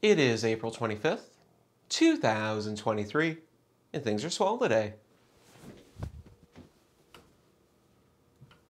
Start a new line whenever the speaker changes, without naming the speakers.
It is April 25th, 2023, and things are swell today.